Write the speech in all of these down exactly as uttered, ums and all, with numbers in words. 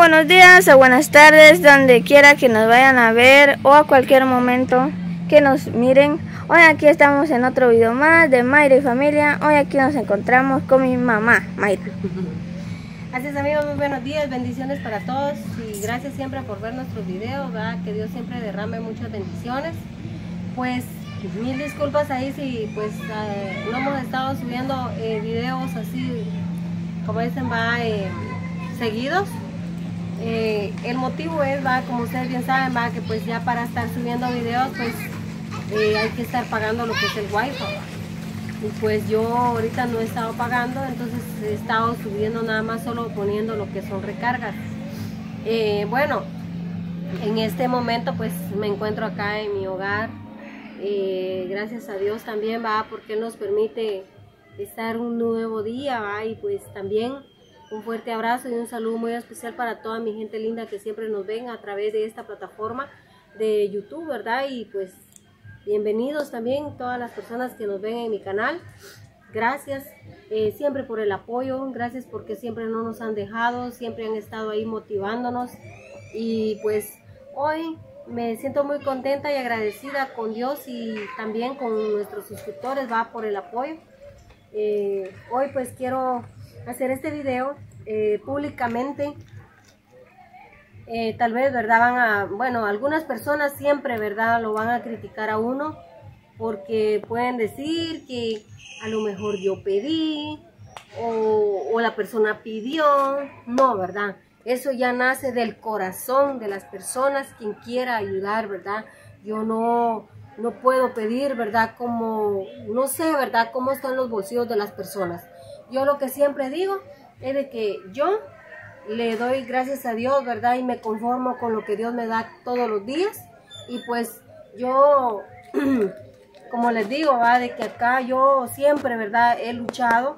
buenos días o buenas tardes, donde quiera que nos vayan a ver o a cualquier momento que nos miren. Hoy aquí estamos en otro video más de Mayra y familia. Hoy aquí nos encontramos con mi mamá, Mayra. Así es, amigos, muy buenos días, bendiciones para todos y gracias siempre por ver nuestros videos, ¿verdad? Que Dios siempre derrame muchas bendiciones. Pues mil disculpas ahí si pues eh, no hemos estado subiendo eh, videos así como dicen, va eh, seguidos. Eh, el motivo es, va, como ustedes bien saben, va, que pues ya para estar subiendo videos pues eh, hay que estar pagando lo que es el wifi. Y pues yo ahorita no he estado pagando, entonces he estado subiendo nada más solo poniendo lo que son recargas. Eh, bueno, en este momento pues me encuentro acá en mi hogar. Eh, gracias a Dios también, va, porque Él nos permite estar un nuevo día, va, y pues también un fuerte abrazo y un saludo muy especial para toda mi gente linda que siempre nos ven a través de esta plataforma de YouTube, ¿verdad? Y pues bienvenidos también todas las personas que nos ven en mi canal. Gracias eh, siempre por el apoyo, gracias porque siempre no nos han dejado, siempre han estado ahí motivándonos. Y pues hoy me siento muy contenta y agradecida con Dios y también con nuestros suscriptores, va, por el apoyo. Eh, hoy pues quiero hacer este video eh, públicamente. Eh, tal vez, ¿verdad? Van a, bueno, algunas personas siempre, ¿verdad? Lo van a criticar a uno porque pueden decir que a lo mejor yo pedí o, o la persona pidió. No, ¿verdad? Eso ya nace del corazón de las personas, quien quiera ayudar, ¿verdad? Yo no, no puedo pedir, ¿verdad? Como, no sé, ¿verdad? Cómo están los bolsillos de las personas. Yo lo que siempre digo es de que yo le doy gracias a Dios, ¿verdad? Y me conformo con lo que Dios me da todos los días. Y pues yo, como les digo, ¿va? De que acá yo siempre, ¿verdad? He luchado.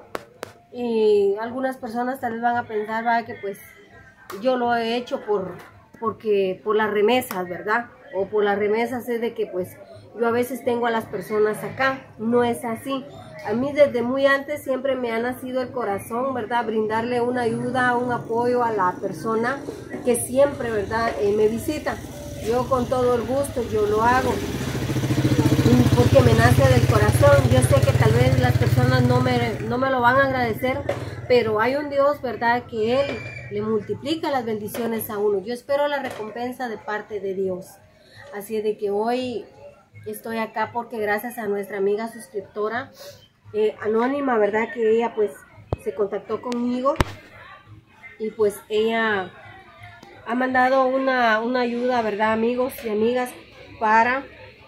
Y algunas personas tal vez van a pensar, ¿va? Que pues yo lo he hecho por, porque, por las remesas, ¿verdad? O por las remesas es de que pues yo a veces tengo a las personas acá. No es así. A mí desde muy antes siempre me ha nacido el corazón, ¿verdad? Brindarle una ayuda, un apoyo a la persona que siempre, ¿verdad? Eh, me visita. Yo con todo el gusto, yo lo hago. Porque me nace del corazón. Yo sé que tal vez las personas no me, no me lo van a agradecer, pero hay un Dios, ¿verdad? Que Él le multiplica las bendiciones a uno. Yo espero la recompensa de parte de Dios. Así es de que hoy estoy acá porque gracias a nuestra amiga suscriptora, Eh, anónima, ¿verdad? Que ella pues se contactó conmigo y pues ella ha mandado una, una ayuda, ¿verdad, amigos y amigas? Para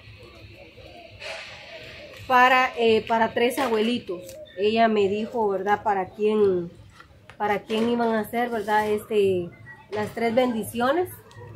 para, eh, para tres abuelitos. Ella me dijo, ¿verdad? Para quién, para quién iban a hacer, ¿verdad? Este, las tres bendiciones.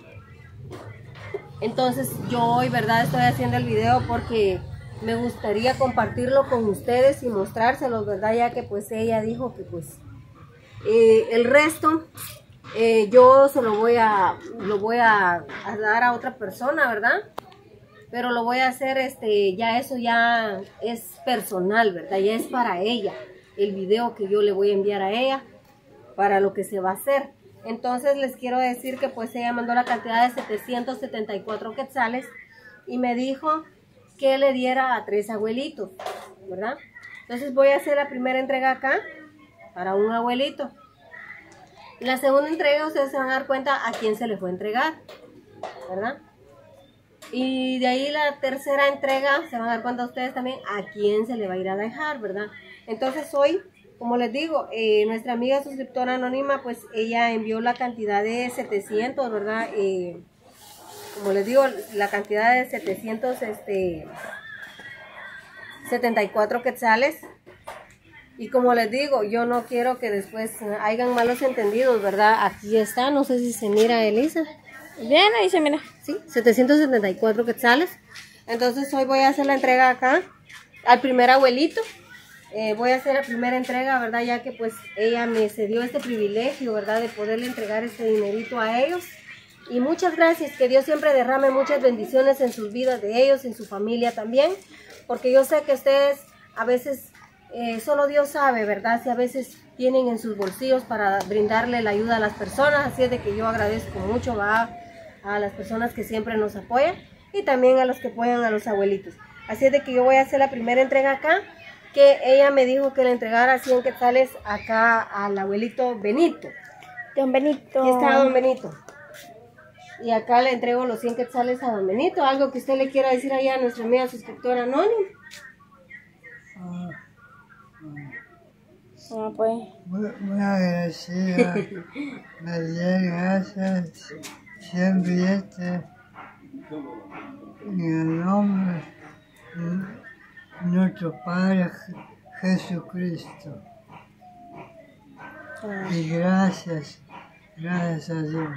Entonces yo hoy, ¿verdad? Estoy haciendo el video porque me gustaría compartirlo con ustedes y mostrárselos, ¿verdad? Ya que pues ella dijo que pues eh, el resto eh, yo se lo voy a lo voy a, a dar a otra persona, ¿verdad? Pero lo voy a hacer, este, ya eso ya es personal, ¿verdad? Ya es para ella, el video que yo le voy a enviar a ella para lo que se va a hacer. Entonces les quiero decir que pues ella mandó la cantidad de setecientos setenta y cuatro quetzales y me dijo que le diera a tres abuelitos, ¿verdad? Entonces voy a hacer la primera entrega acá para un abuelito. La segunda entrega ustedes se van a dar cuenta a quién se le fue a entregar, ¿verdad? Y de ahí la tercera entrega se van a dar cuenta ustedes también a quién se le va a ir a dejar, ¿verdad? Entonces hoy, como les digo, eh, nuestra amiga suscriptora anónima, pues ella envió la cantidad de setecientos, ¿verdad? Eh, como les digo, la cantidad de setecientos setenta y cuatro quetzales. Y como les digo, yo no quiero que después hayan malos entendidos, ¿verdad? Aquí está, no sé si se mira, Elisa. Bien, ahí se mira. Sí, setecientos setenta y cuatro quetzales. Entonces hoy voy a hacer la entrega acá al primer abuelito. Eh, voy a hacer la primera entrega, ¿verdad? Ya que pues ella me cedió este privilegio, ¿verdad? De poderle entregar este dinerito a ellos. Y muchas gracias, que Dios siempre derrame muchas bendiciones en sus vidas de ellos, en su familia también. Porque yo sé que ustedes a veces, eh, solo Dios sabe, ¿verdad? Si a veces tienen en sus bolsillos para brindarle la ayuda a las personas. Así es de que yo agradezco mucho, va, a las personas que siempre nos apoyan y también a los que apoyan a los abuelitos. Así es de que yo voy a hacer la primera entrega acá, que ella me dijo que le entregara cien quetzales acá al abuelito Benito. Don Benito. Aquí está don Benito. Y acá le entrego los cien quetzales a don Benito. ¿Algo que usted le quiera decir allá a nuestra amiga suscriptora anónima? Ah, ah, pues. Muy, muy agradecida. María, gracias. Siempre este. En el nombre de nuestro Padre Jesucristo. Ah. Y gracias, gracias a Dios.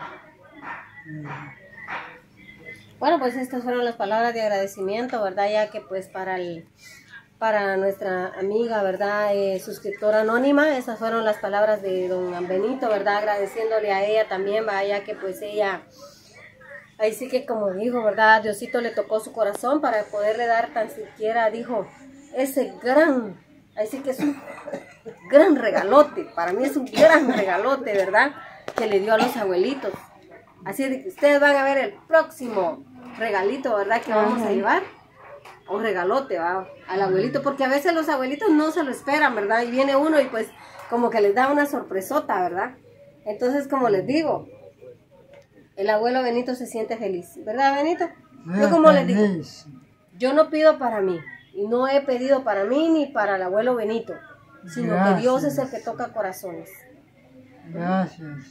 Bueno, pues estas fueron las palabras de agradecimiento, ¿verdad? Ya que pues para el, para nuestra amiga, ¿verdad? Eh, suscriptora anónima, esas fueron las palabras de don Benito, ¿verdad? Agradeciéndole a ella también, vaya que pues ella, ahí sí que como dijo, ¿verdad? Diosito le tocó su corazón para poderle dar tan siquiera, dijo, ese gran, ahí sí que es un gran regalote, para mí es un gran regalote, ¿verdad? Que le dio a los abuelitos. Así es de que ustedes van a ver el próximo regalito, ¿verdad? Que vamos a llevar. Un regalote, ¿va? Al abuelito, porque a veces los abuelitos no se lo esperan, ¿verdad? Y viene uno y pues como que les da una sorpresota, ¿verdad? Entonces, como les digo, el abuelo Benito se siente feliz, ¿verdad, Benito? Yo como les digo, yo no pido para mí, y no he pedido para mí ni para el abuelo Benito, sino Gracias. que Dios es el que toca corazones. Gracias.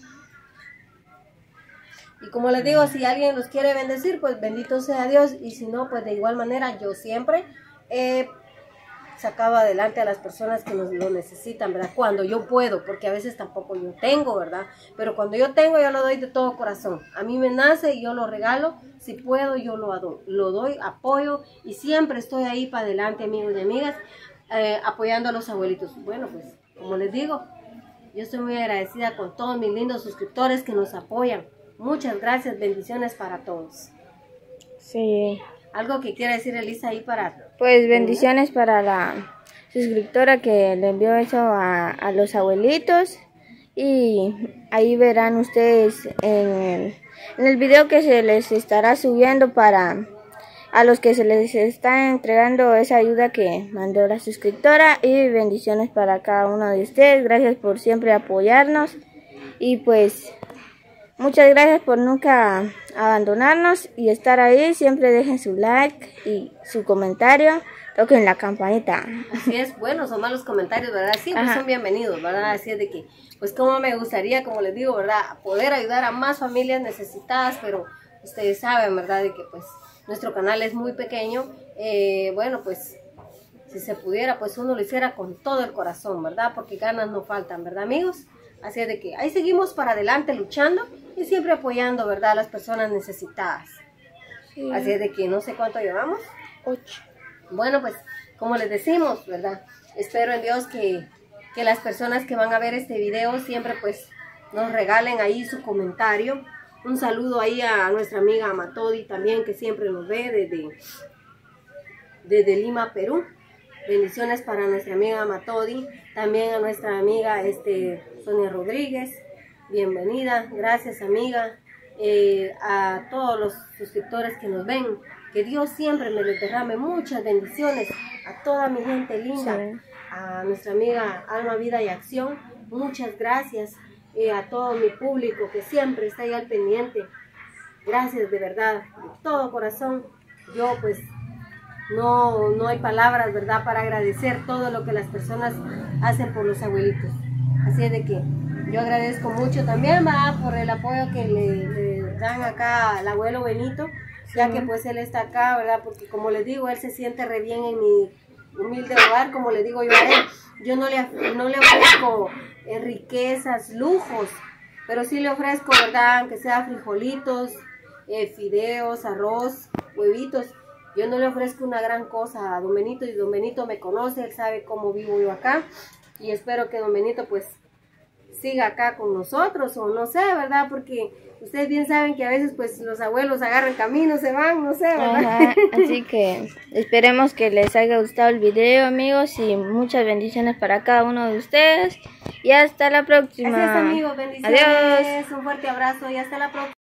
Y como les digo, si alguien los quiere bendecir, pues bendito sea Dios. Y si no, pues de igual manera yo siempre he sacado adelante a las personas que nos, lo necesitan, ¿verdad? Cuando yo puedo, porque a veces tampoco yo tengo, ¿verdad? Pero cuando yo tengo, yo lo doy de todo corazón. A mí me nace y yo lo regalo. Si puedo, yo lo, ado- lo doy, apoyo. Y siempre estoy ahí para adelante, amigos y amigas, eh, apoyando a los abuelitos. Bueno, pues, como les digo, yo estoy muy agradecida con todos mis lindos suscriptores que nos apoyan. Muchas gracias, bendiciones para todos. Sí. ¿Algo que quiera decir Elisa ahí para...? Pues bendiciones para la suscriptora que le envió eso a, a los abuelitos. Y ahí verán ustedes en el, en el video que se les estará subiendo para a los que se les está entregando esa ayuda que mandó la suscriptora. Y bendiciones para cada uno de ustedes. Gracias por siempre apoyarnos. Y pues... muchas gracias por nunca abandonarnos y estar ahí. Siempre dejen su like y su comentario. Toquen la campanita. Así es, buenos o malos comentarios, ¿verdad? Siempre Ajá. son bienvenidos, ¿verdad? Así es de que, pues como me gustaría, como les digo, ¿verdad? Poder ayudar a más familias necesitadas, pero ustedes saben, ¿verdad? De que pues nuestro canal es muy pequeño. Eh, bueno, pues si se pudiera, pues uno lo hiciera con todo el corazón, ¿verdad? Porque ganas no faltan, ¿verdad, amigos? Así es de que ahí seguimos para adelante luchando y siempre apoyando, ¿verdad? A las personas necesitadas. Sí. Así es de que no sé cuánto llevamos. Ocho. Bueno, pues como les decimos, ¿verdad? Espero en Dios que, que las personas que van a ver este video siempre pues nos regalen ahí su comentario. Un saludo ahí a nuestra amiga Matodi también, que siempre nos ve desde, desde Lima, Perú. Bendiciones para nuestra amiga Matodi, también a nuestra amiga este, Sonia Rodríguez. Bienvenida, gracias amiga. Eh, a todos los suscriptores que nos ven, que Dios siempre me les derrame muchas bendiciones. A toda mi gente linda, Sí. a nuestra amiga Alma, Vida y Acción, muchas gracias. Eh, a todo mi público que siempre está ahí al pendiente, gracias de verdad, de todo corazón. Yo pues no, no hay palabras, ¿verdad?, para agradecer todo lo que las personas hacen por los abuelitos. Así es de que yo agradezco mucho también, ¿verdad?, por el apoyo que le, le dan acá al abuelo Benito, ya que pues él está acá, ¿verdad?, porque como les digo, él se siente re bien en mi humilde hogar, como le digo yo a él. Yo no le, no le ofrezco eh, riquezas, lujos, pero sí le ofrezco, ¿verdad?, aunque sea frijolitos, eh, fideos, arroz, huevitos. Yo no le ofrezco una gran cosa a don Benito, y don Benito me conoce, él sabe cómo vivo yo acá, y espero que don Benito pues siga acá con nosotros, o no sé, ¿verdad? Porque ustedes bien saben que a veces pues los abuelos agarran camino, se van, no sé, ¿verdad? Ajá, así que esperemos que les haya gustado el video, amigos, y muchas bendiciones para cada uno de ustedes. y hasta la próxima. Así es, amigos, bendiciones. Adiós. Un fuerte abrazo y hasta la próxima.